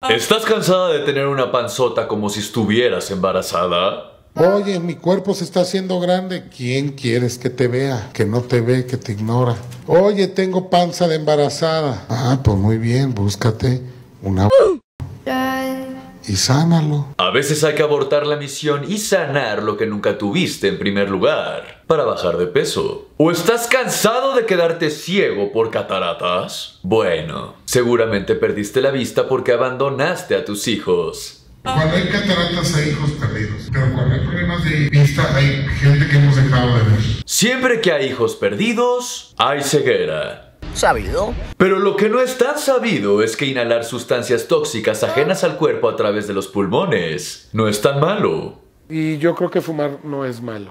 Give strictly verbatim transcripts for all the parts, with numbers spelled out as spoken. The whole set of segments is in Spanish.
¿Estás cansada de tener una panzota como si estuvieras embarazada? Oye, mi cuerpo se está haciendo grande. ¿Quién quieres que te vea? Que no te ve, que te ignora. Oye, tengo panza de embarazada. Ah, pues muy bien, búscate una y sánalo. A veces hay que abortar la misión y sanar lo que nunca tuviste en primer lugar para bajar de peso. ¿O estás cansado de quedarte ciego por cataratas? Bueno, seguramente perdiste la vista porque abandonaste a tus hijos. Cuando hay cataratas hay hijos perdidos, pero cuando hay problemas de vista hay gente que hemos dejado de ver. Siempre que hay hijos perdidos, hay ceguera. ¿Sabido? Pero lo que no es tan sabido es que inhalar sustancias tóxicas ajenas al cuerpo a través de los pulmones no es tan malo. Y yo creo que fumar no es malo.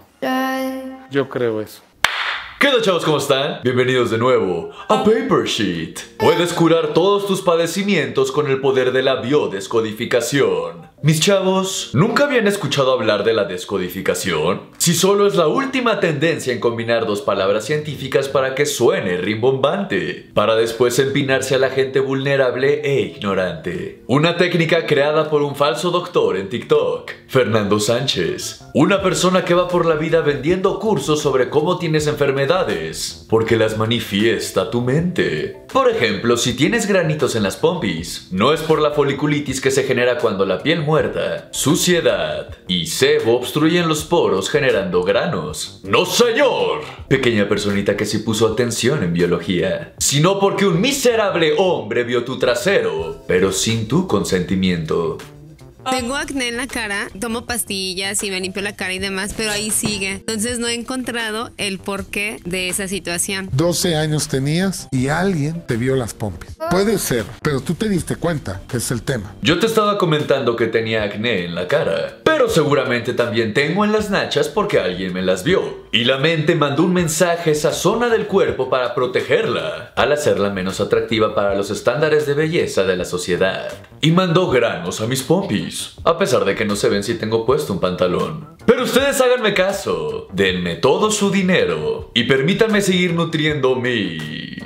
Yo creo eso. ¿Qué tal, chavos? ¿Cómo están? Bienvenidos de nuevo a Paper Sheet. Puedes curar todos tus padecimientos con el poder de la biodescodificación. Mis chavos, ¿nunca habían escuchado hablar de la descodificación? Si solo es la última tendencia en combinar dos palabras científicas para que suene rimbombante, para después empinarse a la gente vulnerable e ignorante. Una técnica creada por un falso doctor en TikTok, Fernando Sánchez. Una persona que va por la vida vendiendo cursos sobre cómo tienes enfermedades, porque las manifiesta tu mente. Por ejemplo, si tienes granitos en las pompis, no es por la foliculitis que se genera cuando la piel muerta, suciedad y sebo obstruyen los poros generando granos. ¡No, señor! Pequeña personita que sí puso atención en biología. Sino porque un miserable hombre vio tu trasero, pero sin tu consentimiento. Tengo acné en la cara, tomo pastillas y me limpio la cara y demás, pero ahí sigue. Entonces no he encontrado el porqué de esa situación. doce años tenías y alguien te vio las pompis. Puede ser, pero tú te diste cuenta que es el tema. Yo te estaba comentando que tenía acné en la cara, pero seguramente también tengo en las nachas porque alguien me las vio. Y la mente mandó un mensaje a esa zona del cuerpo para protegerla, al hacerla menos atractiva para los estándares de belleza de la sociedad. Y mandó granos a mis pompis, a pesar de que no se ven si tengo puesto un pantalón. Pero ustedes háganme caso, denme todo su dinero y permítanme seguir nutriendo mi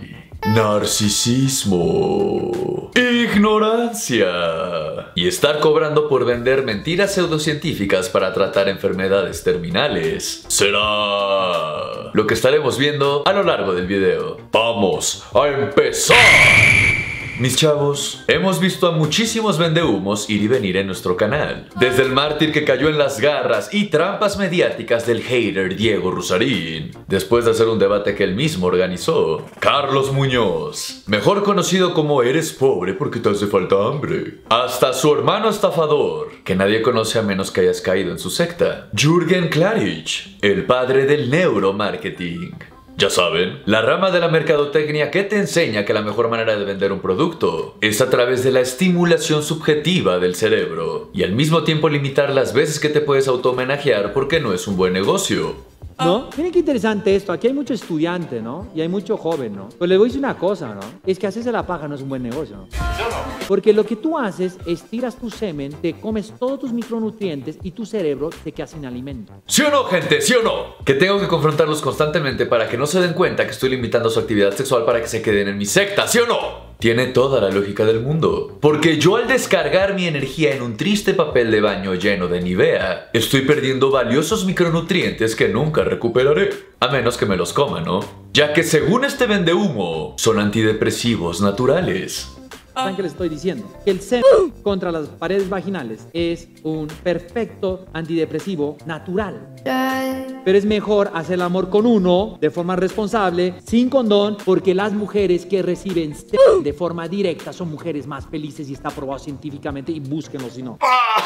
narcisismo, ignorancia y estar cobrando por vender mentiras pseudocientíficas para tratar enfermedades terminales. Será lo que estaremos viendo a lo largo del video. ¡Vamos a empezar! Mis chavos, hemos visto a muchísimos vendehumos ir y venir en nuestro canal. Desde el mártir que cayó en las garras y trampas mediáticas del hater Diego Rusarín, después de hacer un debate que él mismo organizó, Carlos Muñoz, mejor conocido como Eres pobre porque te hace falta hambre, hasta su hermano estafador, que nadie conoce a menos que hayas caído en su secta, Jürgen Klarich, el padre del neuromarketing. Ya saben, la rama de la mercadotecnia que te enseña que la mejor manera de vender un producto es a través de la estimulación subjetiva del cerebro y al mismo tiempo limitar las veces que te puedes auto-homenajear porque no es un buen negocio. ¿No? Miren qué interesante esto. Aquí hay mucho estudiante, ¿no? Y hay mucho joven, ¿no? Pues les voy a decir una cosa, ¿no? Es que hacerse la paja no es un buen negocio, ¿no? Porque lo que tú haces es tiras tu semen, te comes todos tus micronutrientes y tu cerebro te queda sin alimento. ¿Sí o no, gente? ¿Sí o no? Que tengo que confrontarlos constantemente para que no se den cuenta que estoy limitando su actividad sexual para que se queden en mi secta, ¿sí o no? Tiene toda la lógica del mundo. Porque yo al descargar mi energía en un triste papel de baño lleno de Nivea, estoy perdiendo valiosos micronutrientes que nunca recuperaré. A menos que me los coma, ¿no? Ya que según este vendehumo, son antidepresivos naturales. ¿Saben qué les estoy diciendo? Que el semen contra las paredes vaginales es un perfecto antidepresivo natural. Pero es mejor hacer el amor con uno de forma responsable, sin condón, porque las mujeres que reciben semen de forma directa son mujeres más felices y está probado científicamente, y búsquenlo si no.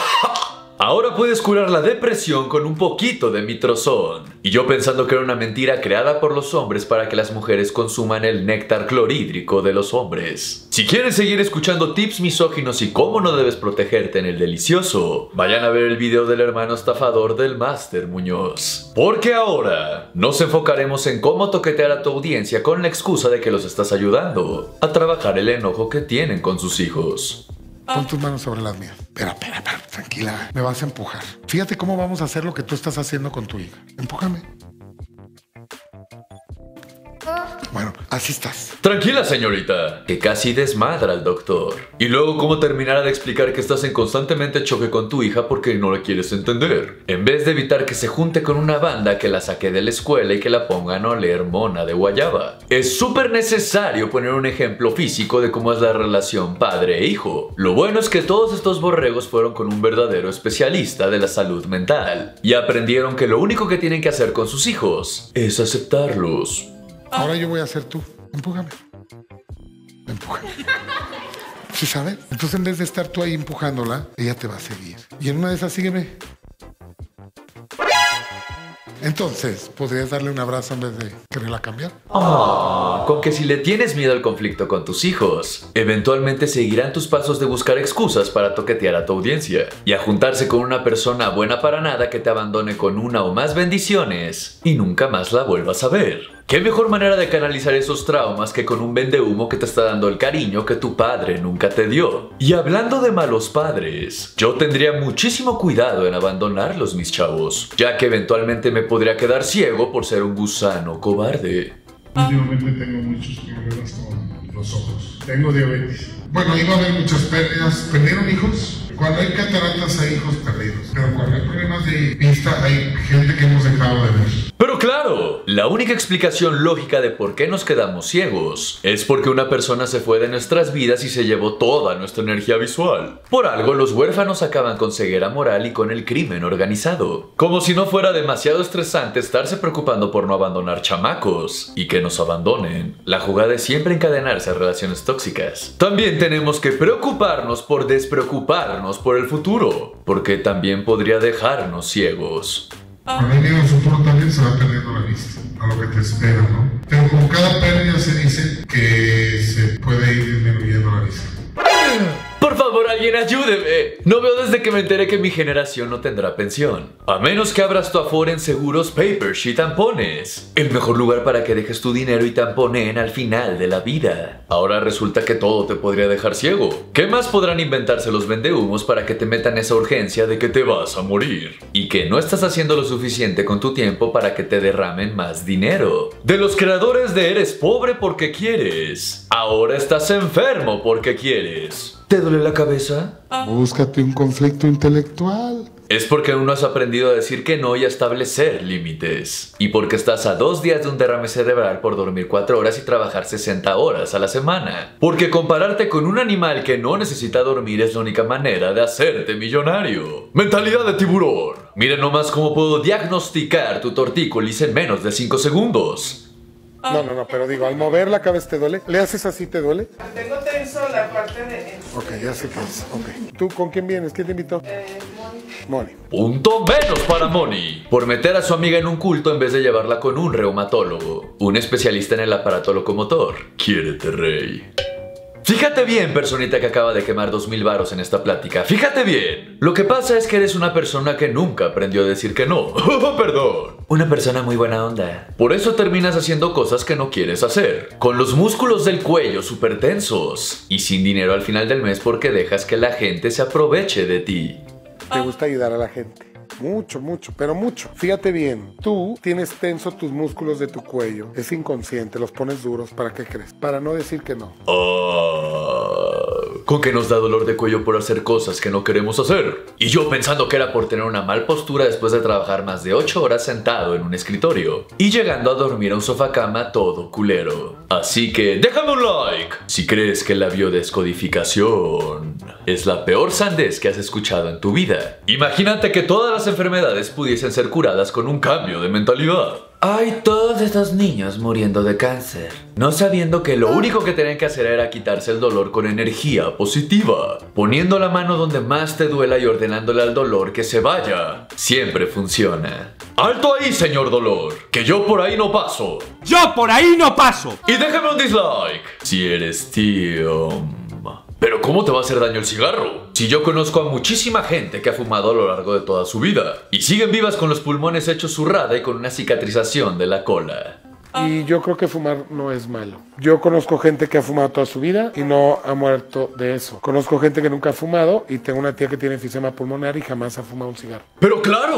Ahora puedes curar la depresión con un poquito de mitrozón. Y yo pensando que era una mentira creada por los hombres para que las mujeres consuman el néctar clorhídrico de los hombres. Si quieren seguir escuchando tips misóginos y cómo no debes protegerte en el delicioso, vayan a ver el video del hermano estafador del Máster Muñoz. Porque ahora nos enfocaremos en cómo toquetear a tu audiencia con la excusa de que los estás ayudando a trabajar el enojo que tienen con sus hijos. Pon tus manos sobre las mías. Espera, espera, espera, tranquila. Me vas a empujar. Fíjate cómo vamos a hacer lo que tú estás haciendo con tu hija. Empújame. Bueno, Así estás. Tranquila, señorita, que casi desmadra al doctor. Y luego, ¿cómo terminará de explicar que estás en constantemente choque con tu hija porque no la quieres entender? En vez de evitar que se junte con una banda que la saque de la escuela y que la pongan a oler mona de guayaba. Es súper necesario poner un ejemplo físico de cómo es la relación padre e hijo. Lo bueno es que todos estos borregos fueron con un verdadero especialista de la salud mental y aprendieron que lo único que tienen que hacer con sus hijos es aceptarlos. Ahora yo voy a ser tú. Empújame. Empújame. ¿Sí sabes? Entonces en vez de estar tú ahí empujándola, ella te va a seguir. Y en una de esas, sígueme. Entonces, ¿podrías darle un abrazo en vez de quererla cambiar? Ah, con que si le tienes miedo al conflicto con tus hijos, eventualmente seguirán tus pasos de buscar excusas para toquetear a tu audiencia y a juntarse con una persona buena para nada que te abandone con una o más bendiciones y nunca más la vuelvas a ver. ¿Qué mejor manera de canalizar esos traumas que con un vendehumo que te está dando el cariño que tu padre nunca te dio? Y hablando de malos padres, yo tendría muchísimo cuidado en abandonarlos, mis chavos, ya que eventualmente me podría quedar ciego por ser un gusano cobarde. Últimamente tengo muchos problemas con los ojos. Tengo diabetes. Bueno, iba a haber muchas pérdidas. ¿Perdieron hijos? Cuando hay cataratas hay hijos perdidos. Pero cuando hay problemas de vista hay gente que hemos dejado de ver. Pero claro, la única explicación lógica de por qué nos quedamos ciegos es porque una persona se fue de nuestras vidas y se llevó toda nuestra energía visual. Por algo, los huérfanos acaban con ceguera moral y con el crimen organizado. Como si no fuera demasiado estresante estarse preocupando por no abandonar chamacos y que nos abandonen. La jugada es siempre encadenarse a relaciones tóxicas. También tenemos que preocuparnos por despreocuparnos por el futuro, porque también podría dejarnos ciegos. Cuando hay miedo al futuro también se va perdiendo la vista a lo que te espera, ¿no? Pero con cada pérdida se dice que se puede ir disminuyendo la vista. Por favor, alguien ayúdeme. No veo desde que me enteré que mi generación no tendrá pensión. A menos que abras tu Afore en seguros, Papersheet y tampones. El mejor lugar para que dejes tu dinero y tamponen al final de la vida. Ahora resulta que todo te podría dejar ciego. ¿Qué más podrán inventarse los vendehumos para que te metan esa urgencia de que te vas a morir? Y que no estás haciendo lo suficiente con tu tiempo para que te derramen más dinero. De los creadores de Eres pobre porque quieres. Ahora estás enfermo porque quieres. ¿Te duele la cabeza? Búscate un conflicto intelectual. Es porque aún no has aprendido a decir que no y a establecer límites. Y porque estás a dos días de un derrame cerebral por dormir cuatro horas y trabajar sesenta horas a la semana. Porque compararte con un animal que no necesita dormir es la única manera de hacerte millonario. Mentalidad de tiburón. Mira nomás cómo puedo diagnosticar tu tortícolis en menos de cinco segundos. No, no, no, pero digo, al mover la cabeza te duele. ¿Le haces así, te duele? Tengo tenso la parte de... Ok, ya sé qué es. Ok. ¿Tú con quién vienes? ¿Quién te invitó? Eh, Moni. Punto menos para Moni. Por meter a su amiga en un culto en vez de llevarla con un reumatólogo. Un especialista en el aparato locomotor. Quiérete, rey. Fíjate bien, personita que acaba de quemar dos mil varos en esta plática. Fíjate bien. Lo que pasa es que eres una persona que nunca aprendió a decir que no. Perdón. Una persona muy buena onda. Por eso terminas haciendo cosas que no quieres hacer. Con los músculos del cuello súper tensos. Y sin dinero al final del mes porque dejas que la gente se aproveche de ti. Te gusta ayudar a la gente. Mucho, mucho, pero mucho. Fíjate bien, tú tienes tenso tus músculos de tu cuello. Es inconsciente, los pones duros. ¿Para qué crees? Para no decir que no. Uh, con que nos da dolor de cuello por hacer cosas que no queremos hacer. Y yo pensando que era por tener una mal postura después de trabajar más de ocho horas sentado en un escritorio. Y llegando a dormir a un sofá cama todo culero. Así que déjame un like si crees que la biodescodificación es la peor sandez que has escuchado en tu vida. Imagínate que todas las enfermedades pudiesen ser curadas con un cambio de mentalidad. Hay todos estos niños muriendo de cáncer, no sabiendo que lo único que tenían que hacer era quitarse el dolor con energía positiva, poniendo la mano donde más te duela y ordenándole al dolor que se vaya. Siempre funciona. ¡Alto ahí, señor dolor! ¡Que yo por ahí no paso! ¡Yo por ahí no paso! Y déjame un dislike si eres tío. Pero ¿cómo te va a hacer daño el cigarro? Si yo conozco a muchísima gente que ha fumado a lo largo de toda su vida y siguen vivas con los pulmones hechos zurrada y con una cicatrización de la cola. Y yo creo que fumar no es malo. Yo conozco gente que ha fumado toda su vida y no ha muerto de eso. Conozco gente que nunca ha fumado y tengo una tía que tiene enfisema pulmonar y jamás ha fumado un cigarro. ¡Pero claro!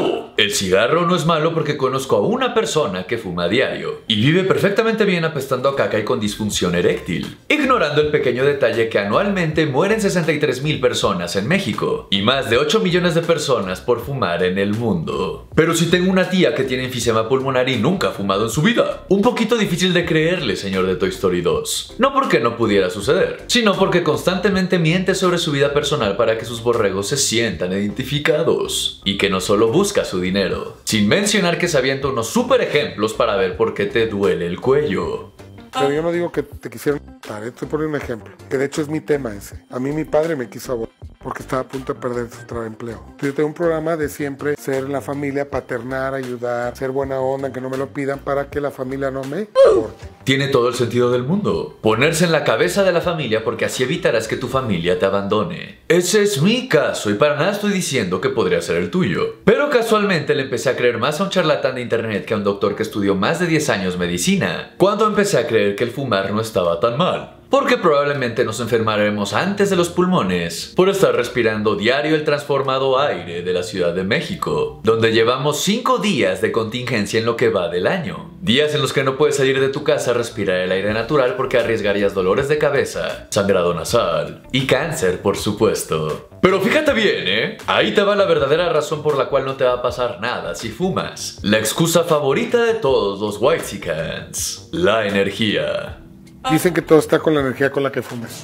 El cigarro no es malo porque conozco a una persona que fuma a diario y vive perfectamente bien apestando a caca y con disfunción eréctil, ignorando el pequeño detalle que anualmente mueren sesenta y tres mil personas en México y más de ocho millones de personas por fumar en el mundo. Pero si tengo una tía que tiene enfisema pulmonar y nunca ha fumado en su vida, un poquito difícil de creerle, señor de Toy Story dos. No porque no pudiera suceder, sino porque constantemente miente sobre su vida personal para que sus borregos se sientan identificados y que no solo busca su dinero, sin mencionar que se avienta unos super ejemplos para ver por qué te duele el cuello. Pero yo no digo que te quisieran matar, ¿eh? Estoy poniendo un ejemplo, que de hecho es mi tema ese. A mí mi padre me quiso abortar porque estaba a punto de perder su trabajo empleo. Yo tengo un programa de siempre ser la familia, paternar, ayudar, ser buena onda, que no me lo pidan para que la familia no me aborte. Tiene todo el sentido del mundo. Ponerse en la cabeza de la familia porque así evitarás que tu familia te abandone. Ese es mi caso y para nada estoy diciendo que podría ser el tuyo. Pero casualmente le empecé a creer más a un charlatán de internet que a un doctor que estudió más de diez años medicina, cuando empecé a creer que el fumar no estaba tan mal. Porque probablemente nos enfermaremos antes de los pulmones por estar respirando diario el transformado aire de la Ciudad de México, donde llevamos cinco días de contingencia en lo que va del año. Días en los que no puedes salir de tu casa a respirar el aire natural porque arriesgarías dolores de cabeza, sangrado nasal y cáncer, por supuesto. Pero fíjate bien, ¿eh? Ahí te va la verdadera razón por la cual no te va a pasar nada si fumas. La excusa favorita de todos los whitexicans: la energía. Dicen que todo está con la energía con la que fumas.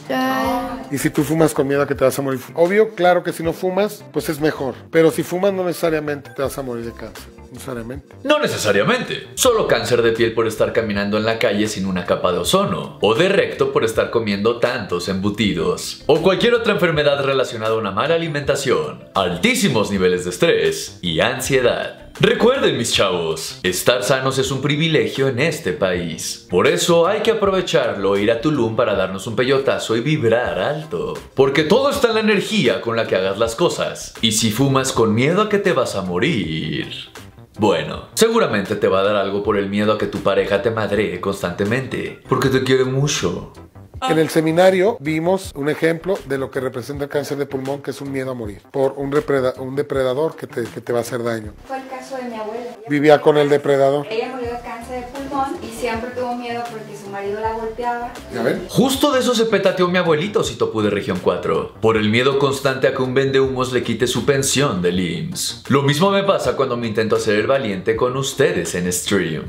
Y si tú fumas con miedo a que te vas a morir. Obvio, claro que si no fumas, pues es mejor. Pero si fumas no necesariamente te vas a morir de cáncer. Necesariamente. No necesariamente. Solo cáncer de piel por estar caminando en la calle sin una capa de ozono. O de recto por estar comiendo tantos embutidos. O cualquier otra enfermedad relacionada a una mala alimentación, altísimos niveles de estrés y ansiedad. Recuerden, mis chavos, estar sanos es un privilegio en este país. Por eso hay que aprovecharlo e ir a Tulum para darnos un peyotazo y vibrar alto. Porque todo está en la energía con la que hagas las cosas. Y si fumas con miedo a que te vas a morir, bueno, seguramente te va a dar algo por el miedo a que tu pareja te madree constantemente, porque te quiere mucho. En el seminario vimos un ejemplo de lo que representa el cáncer de pulmón, que es un miedo a morir por un, depreda un depredador que te, que te va a hacer daño. Fue el caso de mi abuela. Vivía con el depredador. Ella murió de cáncer de pulmón y siempre tuvo miedo porque su marido la golpeaba. ¿Ya ven? Justo de eso se petateó mi abuelito Citopu de Región cuatro, por el miedo constante a que un vendehumos le quite su pensión del I M S S. Lo mismo me pasa cuando me intento hacer el valiente con ustedes en stream.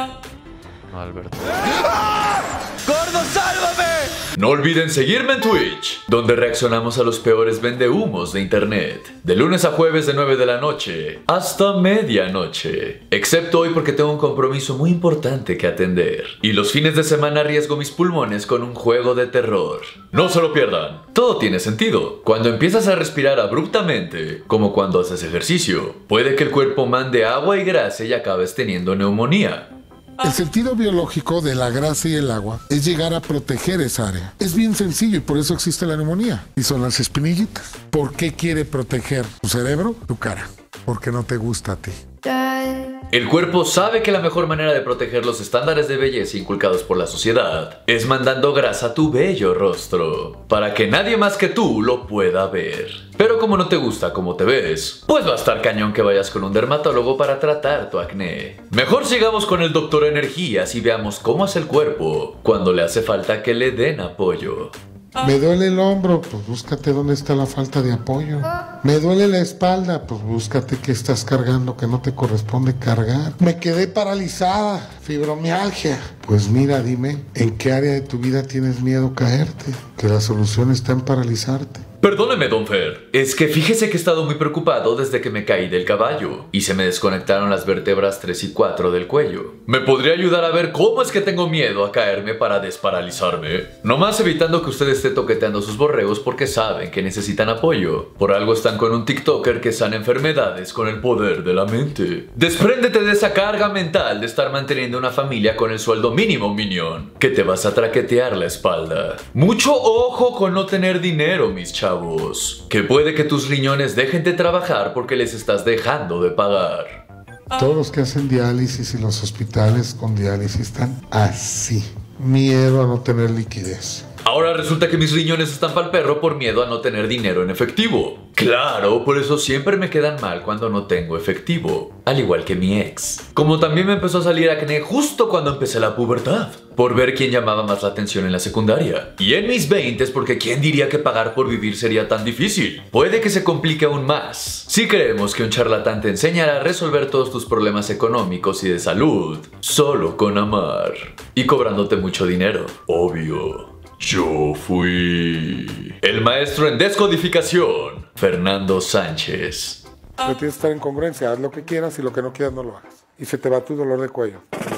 Alberto. ¡Gordo, sálvame! No olviden seguirme en Twitch, donde reaccionamos a los peores vendehumos de internet, de lunes a jueves de nueve de la noche hasta medianoche, excepto hoy porque tengo un compromiso muy importante que atender, y los fines de semana arriesgo mis pulmones con un juego de terror. No se lo pierdan, todo tiene sentido. Cuando empiezas a respirar abruptamente, como cuando haces ejercicio, puede que el cuerpo mande agua y grasa y acabes teniendo neumonía. El sentido biológico de la grasa y el agua es llegar a proteger esa área. Es bien sencillo y por eso existe la neumonía. Y son las espinillitas. ¿Por qué quiere proteger tu cerebro? Tu cara. Porque no te gusta a ti. El cuerpo sabe que la mejor manera de proteger los estándares de belleza inculcados por la sociedad es mandando grasa a tu bello rostro, para que nadie más que tú lo pueda ver. Pero como no te gusta cómo te ves, pues va a estar cañón que vayas con un dermatólogo para tratar tu acné. Mejor sigamos con el doctor Energías y veamos cómo es el cuerpo cuando le hace falta que le den apoyo. Me duele el hombro, pues búscate dónde está la falta de apoyo. Me duele la espalda, pues búscate qué estás cargando que no te corresponde cargar. Me quedé paralizada, fibromialgia. Pues mira, dime, ¿en qué área de tu vida tienes miedo a caerte? Que la solución está en paralizarte. Perdóneme, don Fer, es que fíjese que he estado muy preocupado desde que me caí del caballo y se me desconectaron las vértebras tres y cuatro del cuello. ¿Me podría ayudar a ver cómo es que tengo miedo a caerme para desparalizarme? Nomás evitando que usted esté toqueteando sus borregos porque saben que necesitan apoyo. Por algo están con un TikToker que sana enfermedades con el poder de la mente. Despréndete de esa carga mental de estar manteniendo una familia con el sueldo mínimo, minion, que te vas a traquetear la espalda. Mucho ojo con no tener dinero, mis chavos. Que puede que tus riñones dejen de trabajar porque les estás dejando de pagar. Todos los que hacen diálisis y los hospitales con diálisis están así. Miedo a no tener liquidez. Ahora resulta que mis riñones están pa'l perro por miedo a no tener dinero en efectivo. Claro, por eso siempre me quedan mal cuando no tengo efectivo, al igual que mi ex. Como también me empezó a salir acné justo cuando empecé la pubertad, por ver quién llamaba más la atención en la secundaria. Y en mis veintes, porque quién diría que pagar por vivir sería tan difícil. Puede que se complique aún más. Si creemos que un charlatán te enseñará a resolver todos tus problemas económicos y de salud, solo con amar y cobrándote mucho dinero, obvio. Yo fui el maestro en descodificación, Fernando Sánchez. No tienes que estar en congruencia, haz lo que quieras y lo que no quieras no lo hagas. Y se te va tu dolor de cuello.